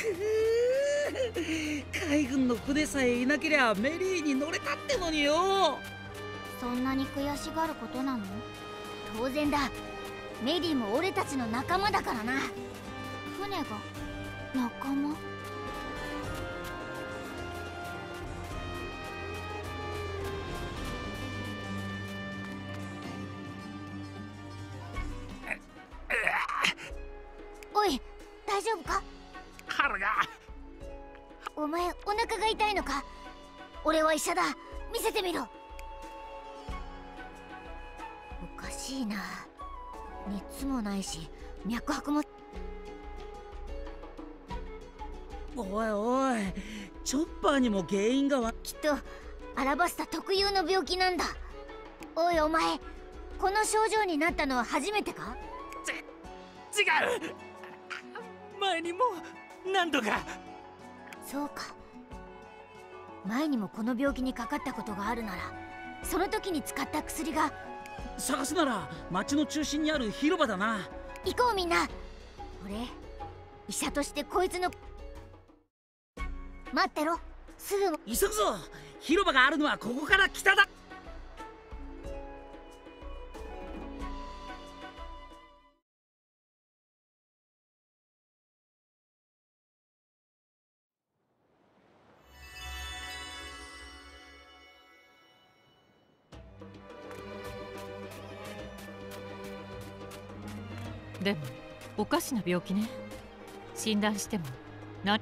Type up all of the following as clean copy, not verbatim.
海軍の船さえいなけりゃメリーに乗れたってのによ。 そんなに悔しがることなの？当然だ。メリーも俺たちの仲間だからな。船が仲間？おい、大丈夫か？ 腹が。 お前お腹が痛いのか？俺は医者だ。見せてみろ。おかしいな。熱もないし脈拍も。 おいおい、チョッパーにも原因がきっとアラバスタ特有の病気なんだ。おいお前、この症状になったのは初めてか？ 違う。前にも何度か。 そうか。前にもこの病気にかかったことがあるなら、その時に使った薬が。 探すなら町の中心にある広場だな。 行こうみんな。俺医者としてこいつの。待ってろ、すぐ。 急ぐぞ。広場があるのはここから北だ。 でもおかしな病気ね。診断しても何。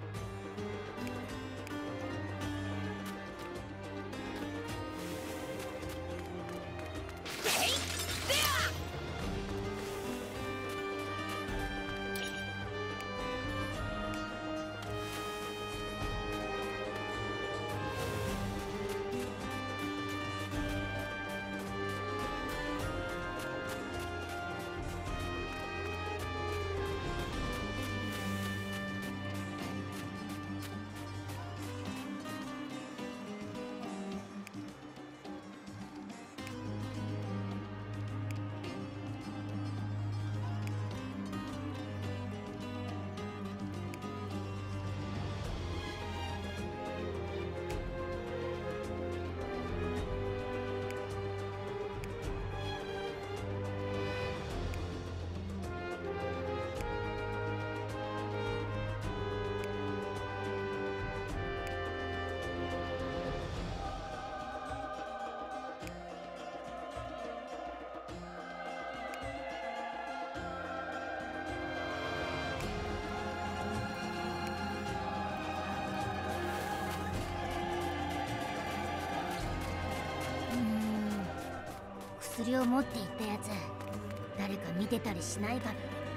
薬を持っていったやつ、誰か見てたりしないかな。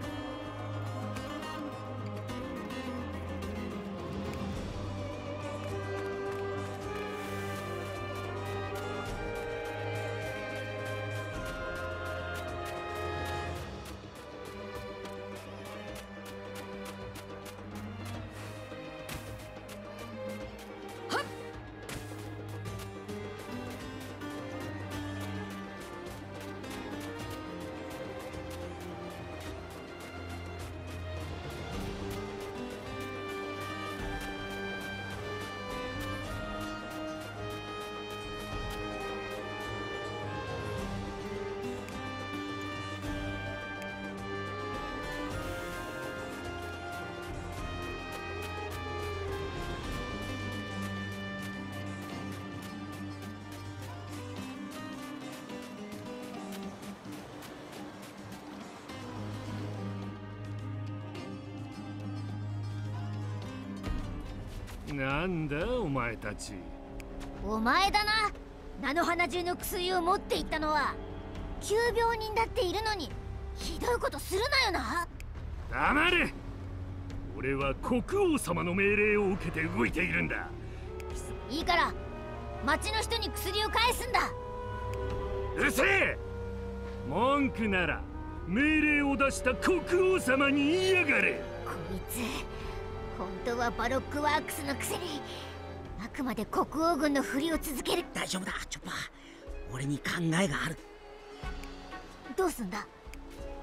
なんだお前たち。 お前だな。菜の花中の薬を持っていったのは。急病人だっているのにひどいことするなよな。 黙れ。俺は国王様の命令を受けて動いているんだ。 いいから町の人に薬を返すんだ。 うるせえ。文句なら命令を出した国王様に言いやがれ。 こいつ本当はバロックワークスのくせにあくまで国王軍のふりを続ける。 大丈夫だチョッパー、俺に考えがある。 どうすんだ？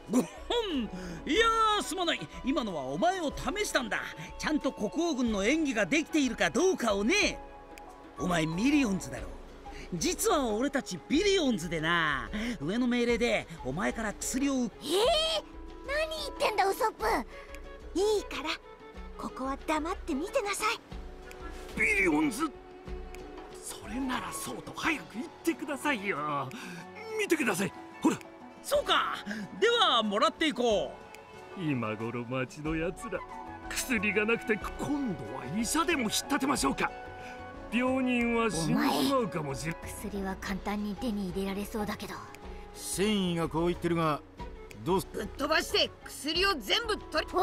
ごほん。いやー、すまない。今のはお前を試したんだ。ちゃんと国王軍の演技ができているかどうかをね。お前ミリオンズだろ。実は俺たちビリオンズでな。上の命令でお前から薬を何言ってんだウソップ。 いいからここは黙って見てなさい。 ビリオンズ、それならそうと早く言ってくださいよ。見てください、ほら。 そうか。ではもらっていこ今頃町のやつら薬がなくて、今度は医者でも引っ立てましょうか。病人は死んでしまうかもしれない。 薬は簡単に手に入れられそうだけど。 繊維がこう言ってるが、どうす。 ぶっ飛ばして薬を全部取り。 おう。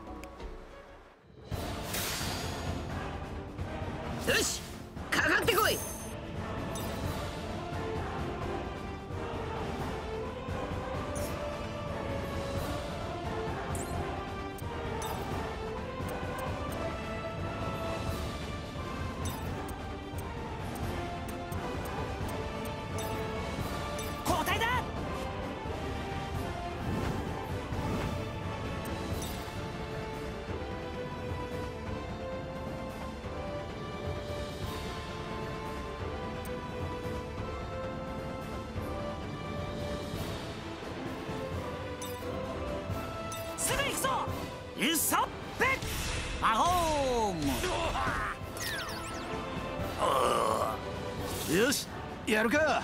よし、かかってこい。 交代だ。すぐ行くぞ。イソップ魔法ム。 よし、やるか。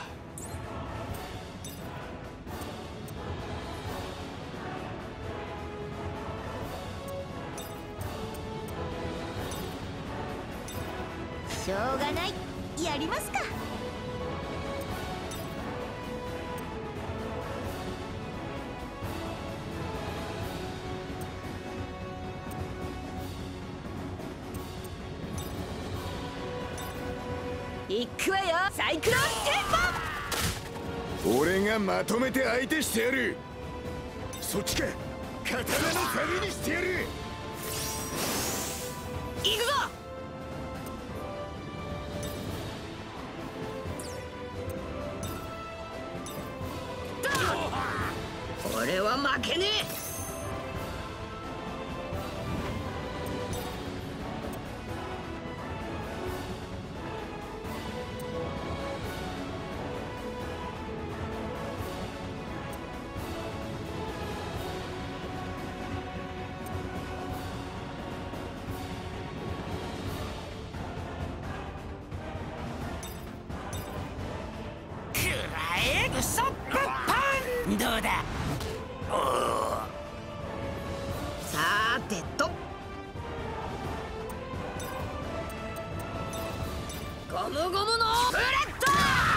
しょうがない、やりますか。行くわよ、サイクロンテンポ。 俺がまとめて相手してやる。そっちか。刀の旅にしてやる。 行くぞ。俺は負けねえ。 ウソップパン。どうだ。 さてと、ゴムゴムのブレッド。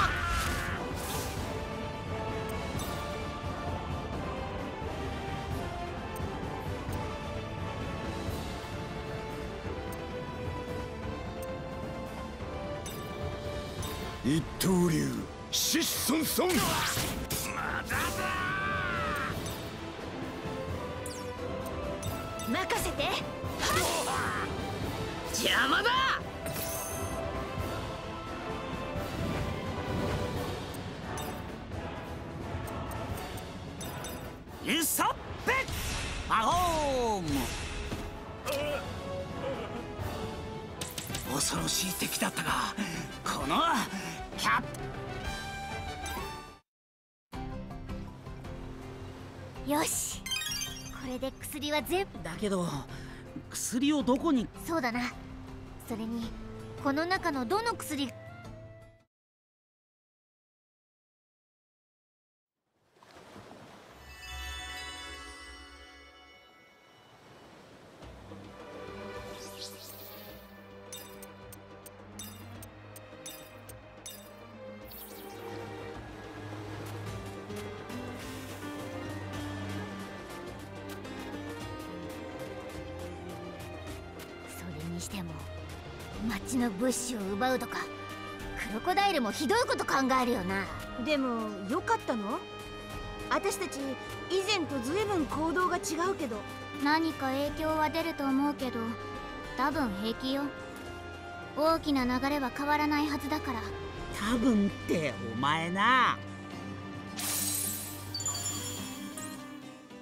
一刀流シッソンソン。 任せて。邪魔だ。 イソップ魔法ム。恐ろしい敵だったが、このキャップ。 よし、これで薬は全部。 だけど薬をどこに。 そうだな。それにこの中のどの薬。それにしても町の物資を奪うとか、クロコダイルもひどいこと考えるよな。 でもよかったの？私たち以前とずいぶん行動が違うけど。 何か影響は出ると思うけど、多分平気よ。大きな流れは変わらないはずだから。 多分ってお前な。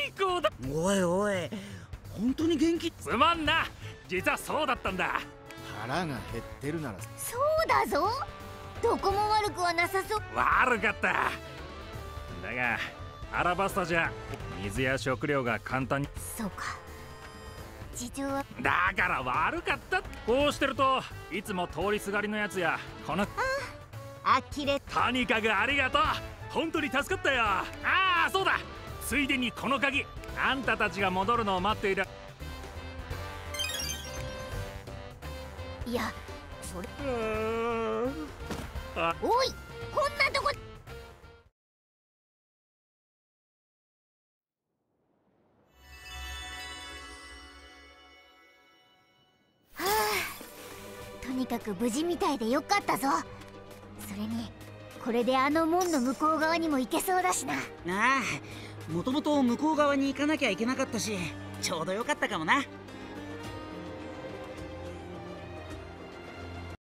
最高だ。 おいおい、本当に元気？ つまんな、実はそうだったんだ。 腹が減ってるならそうだぞ、どこも悪くはなさそう。 悪かった。だがアラバスタじゃ水や食料が簡単に。 そうか、事情は。 だから悪かった。こうしてるといつも通りすがりのやつやこの呆れ。 とにかくありがとう。本当に助かったよ。ああそうだ、ついでにこの鍵、あんたたちが戻るのを待っている。 いや、それ。 あ、 おい、こんなとこ。はあ、とにかく無事みたいでよかったぞ。それにこれであの門の向こう側にも行けそうだしな。 ああ、もともと向こう側に行かなきゃいけなかったし、ちょうどよかったかもな。